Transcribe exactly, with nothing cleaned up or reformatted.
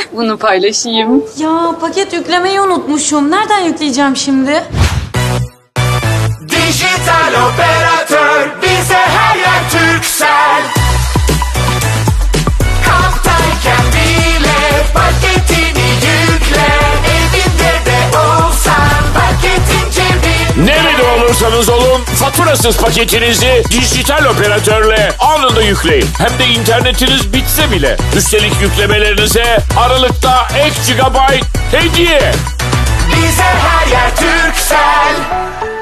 Bunu paylaşayım. Ya paket yüklemeyi unutmuşum. Nereden yükleyeceğim şimdi? Dijital operatör, bize her yer Turkcell. Kamptayken bile paketini yükle. Evinde de olsan paketin cebinde. Nerede olursanız olun faturasız paketinizi dijital operatörle anında yükleyin. Hem de internetiniz bitse bile. Üstelik yüklemelerinize Aralık'ta ek gigabayt hediye. Bize her yer Turkcell.